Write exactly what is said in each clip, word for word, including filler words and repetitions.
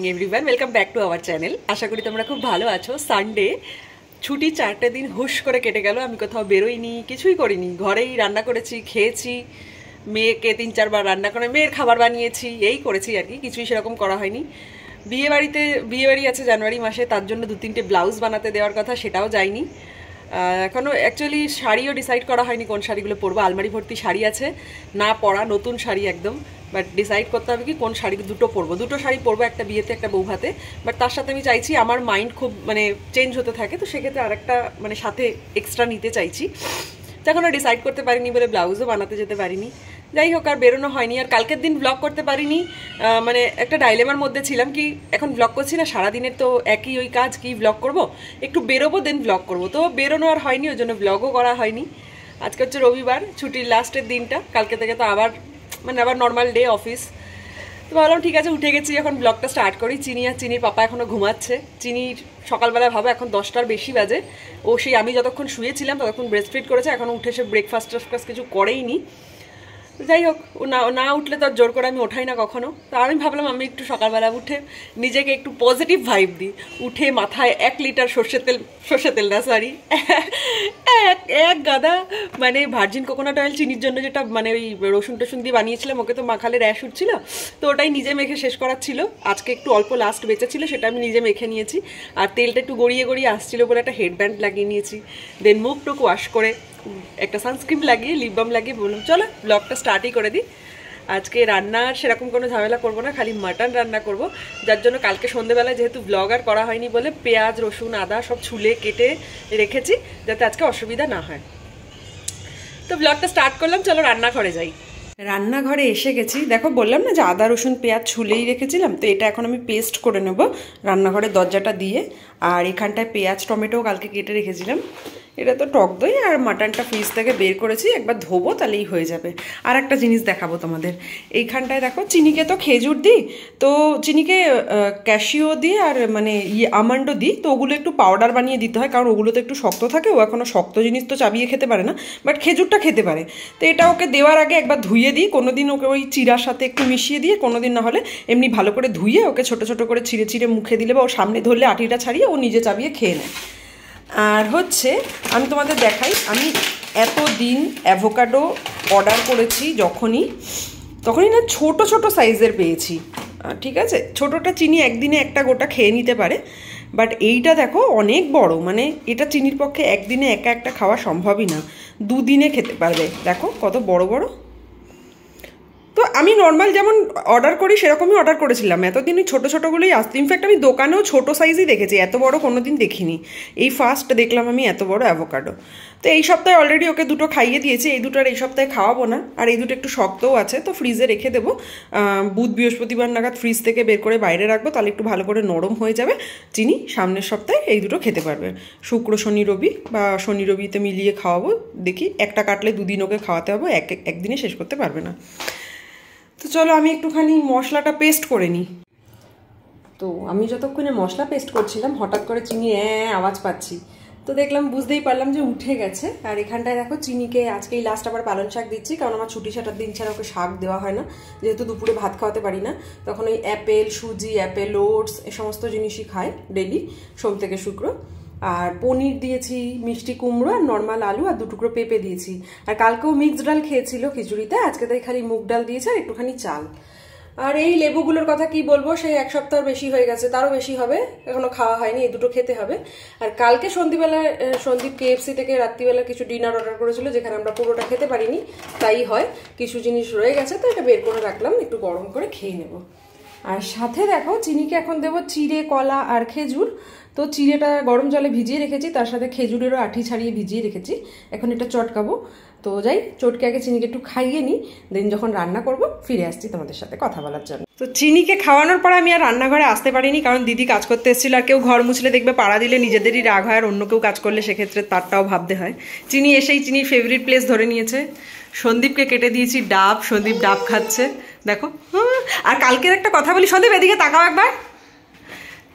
Morning everyone, welcome back to our channel. আশা করি তোমরা খুব ভালো আছো। সানডে ছুটি, চারটে দিন হুশ করে কেটে গেল। আমি কোথাও বেরোইনি, কিছুই করিনি, ঘরেই রান্না করেছি, খেয়েছি, মেয়েকে তিন চারবার রান্না করে মেয়ের খাবার বানিয়েছি, এই করেছি আর কি, কিছুই সেরকম করা হয়নি। বিয়ে বাড়িতে বিয়ে বাড়ি আছে জানুয়ারি মাসে, তার জন্য দু তিনটে ব্লাউজ বানাতে দেওয়ার কথা, সেটাও যায়নি এখনও। অ্যাকচুয়ালি শাড়িও ডিসাইড করা হয়নি কোন শাড়িগুলো পরবো। আলমারি ভর্তি শাড়ি আছে, না পরা নতুন শাড়ি একদম, বাট ডিসাইড করতে হবে কি কোন শাড়ি দুটো পরবো। দুটো শাড়ি পরবো, একটা বিয়েতে একটা বৌভাতে। বাট তার সাথে আমি চাইছি আমার মাইন্ড খুব মানে চেঞ্জ হতে থাকে, তো সেক্ষেত্রে আরেকটা মানে সাথে এক্সট্রা নিতে চাইছি। তখন আর ডিসাইড করতে পারিনি বলে ব্লাউজও বানাতে যেতে পারিনি। যাই হোক, আর বেরোনো হয়নি। আর কালকের দিন ব্লগ করতে পারিনি, মানে একটা ডাইলেমার মধ্যে ছিলাম কি এখন ব্লগ করছি না, সারাদিনের তো একই ওই কাজ, কি ব্লগ করব, একটু বেরোবো দেন ব্লগ করব, তো বেরোনো আর হয়নি, ওই জন্য ব্লগও করা হয়নি। আজকে হচ্ছে রবিবার, ছুটির লাস্টের দিনটা, কালকে থেকে তো আবার মানে আবার নর্মাল ডে অফিস। তো ভাবলাম ঠিক আছে, উঠে গেছি, এখন ব্লগটা স্টার্ট করি। চিনি আর চিনির পাপা এখনও ঘুমাচ্ছে। চিনির সকালবেলা ভাবে এখন দশটার বেশি বাজে, ও সেই আমি যতক্ষণ শুয়েছিলাম ততক্ষণ ব্রেস্ট ফিড করেছে, এখনও উঠে সে ব্রেকফাস্ট টেকফাস্ট কিছু করেই নি। যাই হোক, ও না না উঠলে তো আর জোর করে আমি ওঠাই না কখনো। তো আমি ভাবলাম আমি একটু সকালবেলা উঠে নিজেকে একটু পজিটিভ ভাইব দিই। উঠে মাথায় এক লিটার সর্ষের তেল, সর্ষের তেল না সরি এক এক গাদা মানে ভার্জিন কোকোনাট অয়েল চিনির জন্য, যেটা মানে ওই রসুন টসুন দিয়ে বানিয়েছিলাম, ওকে তো মাখালে র্যাশ উঠছিল, তো ওটাই নিজে মেখে শেষ করার ছিল। আজকে একটু অল্প লাস্ট বেঁচে ছিল, সেটা আমি নিজে মেখে নিয়েছি। আর তেলটা একটু গড়িয়ে গড়িয়ে আসছিলো বলে একটা হেডব্যান্ড লাগিয়ে নিয়েছি। দেন মুখ টুক ওয়াশ করে একটা সানস্ক্রিন লাগিয়ে লিপ বাম লাগিয়ে বললাম চলো ব্লগটা স্টার্টই করে দিই। আজকে রান্নার সেরকম কোনো ঝামেলা করবো না, খালি মাটন রান্না করব, যার জন্য কালকে সন্ধ্যেবেলায় যেহেতু ব্লগ আর করা হয়নি বলে পেঁয়াজ রসুন আদা সব ছুলে কেটে রেখেছি, যাতে আজকে অসুবিধা না হয়। তো ব্লগটা স্টার্ট করলাম, চলো রান্নাঘরে যাই। রান্নাঘরে এসে গেছি, দেখো বললাম না যে আদা রসুন পেঁয়াজ ছুলেই রেখেছিলাম, তো এটা এখন আমি পেস্ট করে নেব রান্নাঘরের দরজাটা দিয়ে। আর এখানটায় পেঁয়াজ টমেটোও কালকে কেটে রেখেছিলাম। এটা তো টক দই আর মাটনটা ফ্রিজ থেকে বের করেছি, একবার ধোবো তাহলেই হয়ে যাবে। আর একটা জিনিস দেখাবো তোমাদের, এইখানটায় দেখো চিনিকে তো খেজুর দিই, তো চিনিকে ক্যাশিও দিই আর মানে ইয়ে আমন্ডও দিই, তো ওগুলো একটু পাউডার বানিয়ে দিতে হয়, কারণ ওগুলো তো একটু শক্ত থাকে, ও এখনও শক্ত জিনিস তো চাবিয়ে খেতে পারে না, বাট খেজুরটা খেতে পারে। তো এটা ওকে দেওয়ার আগে একবার ধুয়ে দিই, কোনো দিন ওকে ওই চিরার সাথে একটু মিশিয়ে দিয়ে, কোনো দিন না হলে এমনি ভালো করে ধুয়ে ওকে ছোটো ছোটো করে ছিঁড়ে ছিঁড়ে মুখে দিলে বা ওর সামনে ধরলে আটিটা ছাড়িয়ে ও নিজে চাবিয়ে খেয়ে নেয়। আর হচ্ছে আমি তোমাদের দেখাই, আমি এত দিন অ্যাভোকাডো অর্ডার করেছি যখনই, তখনই না ছোট ছোট সাইজের পেয়েছি, ঠিক আছে। ছোটোটা চিনি একদিনে একটা গোটা খেয়ে নিতে পারে, বাট এইটা দেখো অনেক বড়, মানে এটা চিনির পক্ষে একদিনে একা একটা খাওয়া সম্ভবই না, দুদিনে খেতে পারবে। দেখো কত বড় বড়। তো আমি নর্মাল যেমন অর্ডার করি সেরকমই অর্ডার করেছিলাম, এতদিন ওই ছোটো ছোটোগুলোই আসতো। ইনফ্যাক্ট আমি দোকানেও ছোটো সাইজই দেখেছি, এত বড় কোনো দিন দেখিনি। এই ফার্স্ট দেখলাম আমি এত বড় অ্যাভোকাডো। তো এই সপ্তাহে অলরেডি ওকে দুটো খাইয়ে দিয়েছি, এই দুটো আর এই সপ্তাহে খাওয়াবো না। আর এই দুটো একটু শক্তও আছে, তো ফ্রিজে রেখে দেবো, বুধ বৃহস্পতিবার নাগাদ ফ্রিজ থেকে বের করে বাইরে রাখবো, তাহলে একটু ভালো করে নরম হয়ে যাবে। চিনি সামনের সপ্তাহে এই দুটো খেতে পারবে, শুক্র শনি রবি বা শনি রবিতে মিলিয়ে খাওয়াবো। দেখি একটা কাটলে দুদিন ওকে খাওয়াতে হবে, এক একদিনে শেষ করতে পারবে না। তো চলো আমি একটুখানি মশলাটা পেস্ট করে নিই। তো আমি যতক্ষণে মশলা পেস্ট করছিলাম হঠাৎ করে চিনি অ্যাঁ আওয়াজ পাচ্ছি, তো দেখলাম, বুঝতেই পারলাম যে উঠে গেছে। আর এখানটায় দেখো চিনিকে আজকেই লাস্ট আবার পালং শাক দিচ্ছি, কারণ আমার ছুটি ছাটার দিন ছাড়া ওকে শাক দেওয়া হয় না, যেহেতু দুপুরে ভাত খাওয়াতে পারি না। তখন ওই অ্যাপেল সুজি অ্যাপেল ওটস এ সমস্ত জিনিসই খায় ডেলি, সোম থেকে শুক্র। আর পনির দিয়েছি, মিষ্টি কুমড়ো আর নর্মাল আলু আর দুটুকরো পেঁপে দিয়েছি। আর কালকেও মিক্সড ডাল খেয়েছিল খিচুড়িতে, আজকে তাই খালি মুগ ডাল দিয়েছে আর একটুখানি চাল। আর এই লেবুগুলোর কথা কি বলবো, সেই এক সপ্তাহ বেশি হয়ে গেছে, তারও বেশি হবে, এখনো খাওয়া হয়নি, এই দুটো খেতে হবে। আর কালকে সন্ধ্যেবেলা সন্দীপ কেএফসি থেকে রাত্রিবেলা কিছু ডিনার অর্ডার করেছিল, যেখানে আমরা পুরোটা খেতে পারিনি, তাই হয় কিছু জিনিস রয়ে গেছে, তো এটা বের করে রাখলাম, একটু গরম করে খেয়ে নেব। আর সাথে দেখো চিনিকে এখন দেবো চিড়ে কলা আর খেজুর। তো চিড়েটা গরম জলে ভিজিয়ে রেখেছি, তার সাথে খেজুরেরও আঠি ছাড়িয়ে ভিজিয়ে রেখেছি, এখন এটা চটকাবো। তো যাই চটকে আগে চিনিকে একটু খাইয়ে নিই, দেন যখন রান্না করব ফিরে আসছি তোমাদের সাথে কথা বলার জন্য। তো চিনিকে খাওয়ানোর পর আমি আর রান্নাঘরে আসতে পারিনি, কারণ দিদি কাজ করতে এসেছিল। আর কেউ ঘর মুছলে দেখবে পাড়া দিলে নিজেদেরই রাগ হয়, আর অন্য কেউ কাজ করলে সেক্ষেত্রে তারটাও ভাবতে হয়। চিনি এসেই চিনির ফেভারিট প্লেস ধরে নিয়েছে। সন্দীপকে কেটে দিয়েছি ডাব, সন্দীপ ডাব খাচ্ছে দেখো। আর কালকের একটা কথা বলি, সন্দীপ এদিকে তাকাও একবার,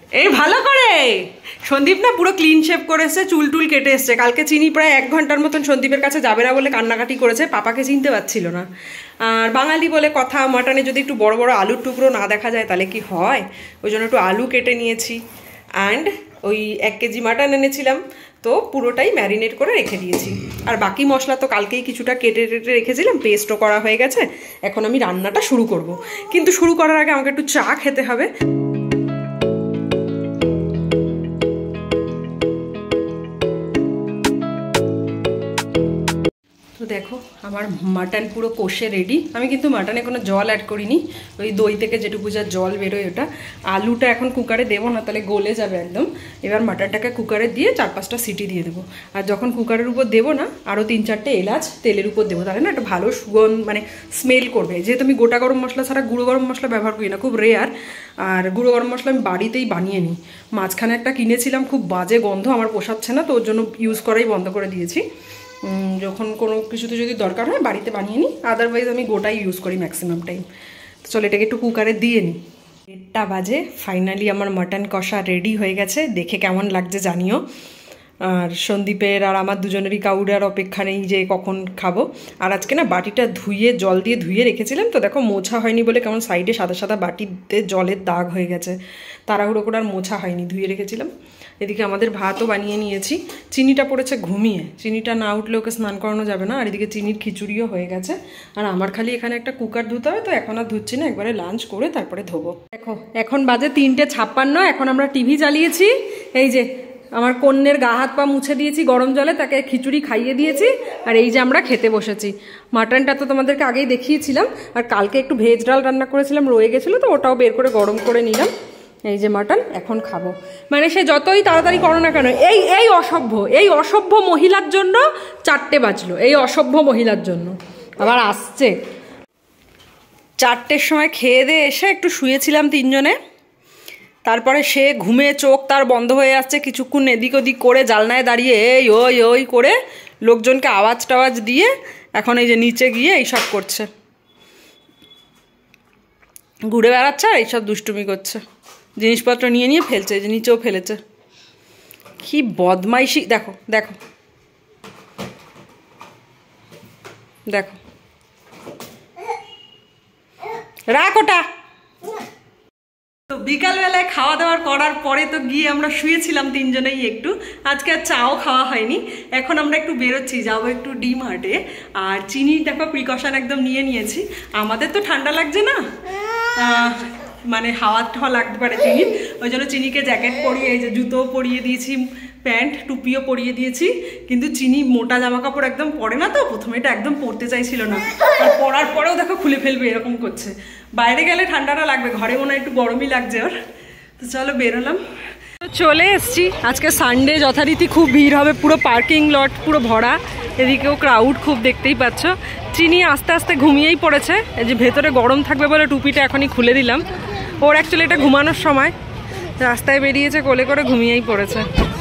এই ভালো করে সন্দীপ না পুরো ক্লিন শেভ করে এসছে, চুল টুল কেটে এসছে। কালকে চিনি প্রায় এক ঘন্টার মতন সন্দীপের কাছে যাবে না বলে কান্নাকাটি করেছে, পাপাকে চিনতে পারছিল না। আর বাঙালি বলে কথা, মাটনে যদি একটু বড় বড় আলুর টুকরো না দেখা যায় তাহলে কি হয়, ওই জন্য একটু আলু কেটে নিয়েছি। অ্যান্ড ওই এক কেজি মাটন এনেছিলাম, তো পুরোটাই ম্যারিনেট করে রেখে দিয়েছি। আর বাকি মশলা তো কালকেই কিছুটা কেটে কেটে রেখেছিলাম, পেস্টও করা হয়ে গেছে। এখন আমি রান্নাটা শুরু করব, কিন্তু শুরু করার আগে আমাকে একটু চা খেতে হবে। তো দেখো আমার মাটন পুরো কষে রেডি। আমি কিন্তু মাটনে কোনো জল অ্যাড করিনি, ওই দই থেকে যেটুকু যা জল বেরোয় ওটা। আলুটা এখন কুকারে দেবো না, তাহলে গলে যাবে একদম। এবার মাটনটাকে কুকারে দিয়ে চার পাঁচটা সিটি দিয়ে দেবো। আর যখন কুকারের উপর দেবো না, আরও তিন চারটে এলাচ তেলের উপর দেবো, তাহলে না একটা ভালো সুগন্ধ মানে স্মেল করবে। যেহেতু আমি গোটা গরম মশলা ছাড়া গুঁড়ো গরম মশলা ব্যবহার করি না, খুব রেয়ার। আর গুঁড়ো গরম মশলা আমি বাড়িতেই বানিয়ে নিই। মাঝখানে একটা কিনেছিলাম, খুব বাজে গন্ধ, আমার পোষাচ্ছে না, তো ওর জন্য ইউজ করাই বন্ধ করে দিয়েছি। যখন কোনো কিছুতে যদি দরকার হয় বাড়িতে বানিয়ে নিই, আদারওয়াইজ আমি গোটাই ইউজ করি ম্যাক্সিমাম টাইম। তো চলো এটাকে একটু কুকারে দিয়ে নিই। দেড়টা বাজে, ফাইনালি আমার মাটন কষা রেডি হয়ে গেছে। দেখে কেমন লাগছে জানিও। আর সন্দীপের আর আমার দুজনেরই কাউডার অপেক্ষা নেই যে কখন খাবো। আর আজকে না বাটিটা ধুয়ে জল দিয়ে ধুয়ে রেখেছিলাম, তো দেখো মোছা হয়নি বলে কেমন সাইডে সাদা সাদা বাটিতে জলের দাগ হয়ে গেছে। তাড়াহুড়ো করে আর মোছা হয়নি, ধুয়ে রেখেছিলাম। এদিকে আমাদের ভাতও বানিয়ে নিয়েছি। চিনিটা পড়েছে ঘুমিয়ে, চিনিটা না উঠলে ওকে স্নান করানো যাবে না। আর এদিকে চিনির খিচুড়িও হয়ে গেছে। আর আমার খালি এখানে একটা কুকার ধুতে হবে, তো এখন আর ধুচ্ছি না, একবারে লাঞ্চ করে তারপরে ধোবো। দেখো এখন বাজে তিনটে ছাপ্পান্ন, এখন আমরা টিভি চালিয়েছি। এই যে আমার কন্যের গা হাত পা মুছে দিয়েছি গরম জলে, তাকে খিচুড়ি খাইয়ে দিয়েছি। আর এই যে আমরা খেতে বসেছি। মাটনটা তো তোমাদেরকে আগেই দেখিয়েছিলাম, আর কালকে একটু ভেজ ডাল রান্না করেছিলাম, রয়ে গেছিলো, তো ওটাও বের করে গরম করে নিলাম। এই যে মাটন এখন খাবো। মানে সে যতই তাড়াতাড়ি করো না কেন, এই এই অসভ্য এই অসভ্য মহিলার জন্য চারটে বাজলো। এই অসভ্য মহিলার জন্য আবার আসছে। চারটের সময় খেয়ে দিয়ে এসে একটু শুয়েছিলাম তিনজনে, তারপরে সে ঘুমে চোখ তার বন্ধ হয়ে যাচ্ছে, কিছুক্ষণ এদিক ওদিক করে জালনায় দাঁড়িয়ে এই ওই ওই করে লোকজনকে আওয়াজ টাওয়াজ দিয়ে এখন এই যে নিচে গিয়ে এইসব করছে, ঘুরে বেড়াচ্ছে আর এইসব দুষ্টুমি করছে, জিনিসপত্র নিয়ে নিয়ে ফেলছে, যে নিচেও ফেলেছে। কি বদমাইশি দেখো দেখো দেখো, রাখ ওটা। তো বিকালবেলায় খাওয়া দাওয়ার করার পরে তো গিয়ে আমরা শুয়েছিলাম তিনজনেই একটু। আজকে আর চাও খাওয়া হয়নি। এখন আমরা একটু বেরোচ্ছি, যাবো একটু ডিম হাটে। আর চিনি দেখো প্রিকশন একদম নিয়ে নিয়েছি। আমাদের তো ঠান্ডা লাগছে না, মানে হাওয়া টাওয়া লাগতে পারে চিনির, ওই জন্য চিনিকে জ্যাকেট পরিয়ে, এই যে জুতোও পরিয়ে দিয়েছি, প্যান্ট টুপিও পরিয়ে দিয়েছি। কিন্তু চিনি মোটা জামা কাপড় একদম পরে না, তো প্রথমে এটা একদম পরতে চাইছিল না, আর পরার পরেও দেখো খুলে ফেলবে এরকম করছে। বাইরে গেলে ঠান্ডাটা লাগবে, ঘরে মনে হয় একটু গরমই লাগছে ওর। তো চলো বেরোলাম, চলে এসছি। আজকে সানডে, যথারীতি খুব ভিড় হবে, পুরো পার্কিং লট পুরো ভরা। এদিকেও ক্রাউড খুব, দেখতেই পাচ্ছ। চিনি আস্তে আস্তে ঘুমিয়েই পড়েছে, এই যে ভেতরে গরম থাকবে বলে টুপিটা এখনই খুলে দিলাম। ওর অ্যাকচুয়ালি এটা ঘুমানোর সময়, রাস্তায় বেরিয়েছে, কোলে করে ঘুমিয়েই পড়েছে।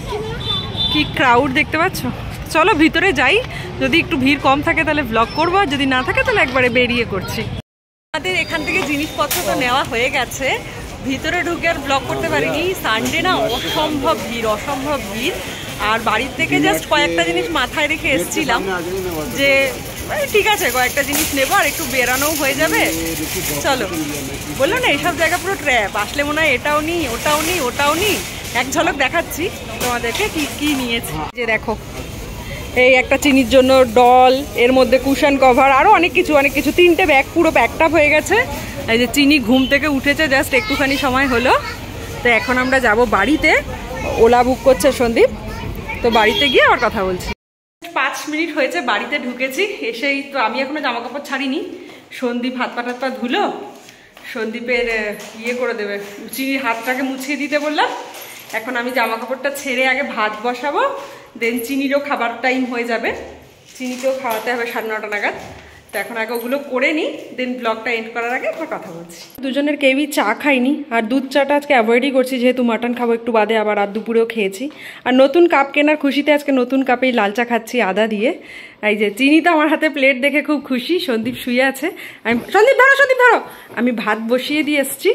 কি ক্রাউড দেখতে পাচ্ছ। চলো ভিতরে যাই, যদি একটু ভিড় কম থাকে তাহলে ব্লগ করবো, আর যদি না থাকে তাহলে একবারে বেরিয়ে করছি। আমাদের এখান থেকে জিনিসপত্র তো নেওয়া হয়ে গেছে, ভিতরে ঢুকে আর ব্লগ করতে পারিনি। সানডে না অসম্ভব ভিড়, অসম্ভব ভিড়। আর বাড়ির থেকে জাস্ট কয়েকটা জিনিস মাথায় রেখে এসেছিলাম যে ঠিক আছে কয়েকটা জিনিস নেবো আর একটু বেরানোও হয়ে যাবে। চলো, বললো না এইসব জায়গা পুরো ট্র্যাপ, আসলে মনে হয় এটাও নি ওটাও নি ওটাও নি। এক ঝলক দেখাচ্ছি তোমাদেরকে কি কি নিয়েছি। যে দেখো, এই একটা চিনির জন্য ডল, এর মধ্যে কুশন কভার, আরও অনেক কিছু অনেক কিছু। তিনটে ব্যাগ পুরো প্যাকড হয়ে গেছে। এই যে চিনি ঘুম থেকে উঠেছে, জাস্ট একটুখানি সময় হলো। তো এখন আমরা যাব বাড়িতে, ওলা বুক করছে সন্দীপ, তো বাড়িতে গিয়ে আবার কথা বলছি। পাঁচ মিনিট হয়েছে বাড়িতে ঢুকেছি, এসেই তো আমি এখনো জামা কাপড় ছাড়িনি। সন্দীপ হাত পা টাত পা ধুলো, সন্দীপের ইয়ে করে দেবে, চিনির হাতটাকে মুছিয়ে দিতে বললাম। এখন আমি জামা কাপড়টা ছেড়ে আগে ভাত বসাবো, দেন চিনিরও খাবার টাইম হয়ে যাবে, চিনিকেও খাওয়াতে হবে সাড়ে নটা নাগাদ। তো এখন আগে ওগুলো করে নিই, দেন ব্লগটা এন্ড করার আগে একবার কথা বলছি। দুজনের কেউই চা খাইনি, আর দুধ চাটা আজকে অ্যাভয়েডই করছি, যেহেতু মাটন খাবো একটু বাদে, আবার রাত দুপুরেও খেয়েছি। আর নতুন কাপ কেনার খুশিতে আজকে নতুন কাপেই লাল চা খাচ্ছি আদা দিয়ে। এই যে চিনি তো আমার হাতে প্লেট দেখে খুব খুশি। সন্দীপ শুয়ে আছে, আমি সন্দীপ ধরো সন্দীপ ধরো আমি ভাত বসিয়ে দিয়ে এসছি।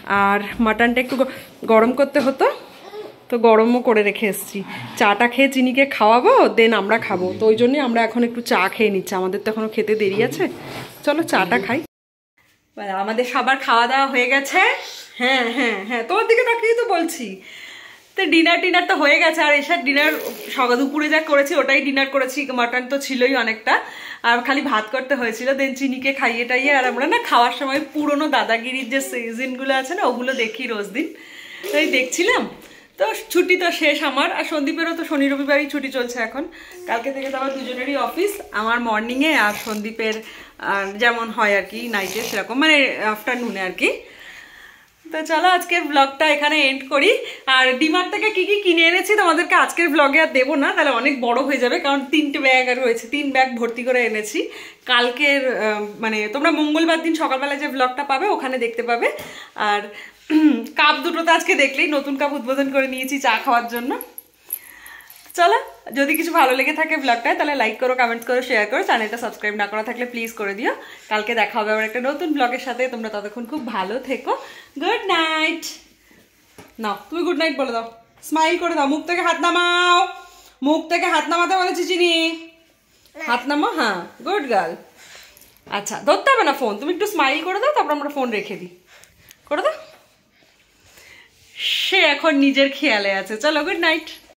আর মাটনটা একটু গরম করতে হতো, তো গরমও করে রেখে এসেছি। চাটা খেয়ে চিনিকে খাওয়াবো, দেন আমরা খাবো, তো ওই জন্যই আমরা এখন একটু চা খেয়ে নিচ্ছি, আমাদের তো এখনো খেতে দেরি আছে। চলো চাটা খাই। আমাদের সবার খাওয়া দাওয়া হয়ে গেছে। হ্যাঁ হ্যাঁ হ্যাঁ, তোর দিকে তাকিয়ে তো বলছি। তো ডিনার টিনার তো হয়ে গেছে, আর এসব ডিনার সকাল দুপুরে যা করেছি ওটাই ডিনার করেছি। মাটন তো ছিলই অনেকটা, আর খালি ভাত করতে হয়েছিল, দেন চিনিকে খাইয়ে টাইয়ে। আর আমরা না খাওয়ার সময় পুরোনো দাদাগিরির যে সিজনগুলো আছে না, ওগুলো দেখি রোজ দিন, তাই দেখছিলাম। তো ছুটি তো শেষ আমার, আর সন্দীপেরও তো শনি রবিবারই ছুটি চলছে এখন। কালকে থেকে তো আমার দুজনেরই অফিস, আমার মর্নিংয়ে আর সন্দীপের যেমন হয় আর কি নাইটে, সেরকম মানে আফটারনুনে আর কি। তো চলো আজকের ব্লগটা এখানে এন্ড করি। আর ডিমার্ট থেকে কি কি কিনে এনেছি তোমাদেরকে আজকের ব্লগে আর দেবো না, তাহলে অনেক বড় হয়ে যাবে, কারণ তিনটে ব্যাগ আর রয়েছে, তিন ব্যাগ ভর্তি করে এনেছি। কালকের মানে তোমরা মঙ্গলবার দিন সকালবেলা যে ব্লগটা পাবে ওখানে দেখতে পাবে। আর কাপ দুটো তো আজকে দেখলেই, নতুন কাপ উদ্বোধন করে নিয়েছি চা খাওয়ার জন্য। চলো, যদি কিছু ভালো লেগে থাকে ব্লগটায় তাহলে লাইক করো, কমেন্ট করো, শেয়ার করো। চ্যানেলটা সাবস্ক্রাইব না করা থাকলে প্লিজ করে দিও। কালকে দেখা হবে আবার একটা নতুন ব্লগের সাথে। তোমরা ততক্ষণ খুব ভালো থেকো। Good night. নাও তুমি গুড নাইট বলে দাও, স্মাইল করে দাও, মুখ থেকে হাত নামাও, মুখ থেকে হাত নামাতে বলেছি চিনি, হাত নামাও। হ্যাঁ, গুড গার্ল। আচ্ছা, ধরতে হবে না ফোন, তুমি একটু স্মাইল করে দাও, তারপর আমরা ফোন রেখে দিই। করে দাও। সে এখন নিজের খেয়ালে আছে। চলো, গুড নাইট।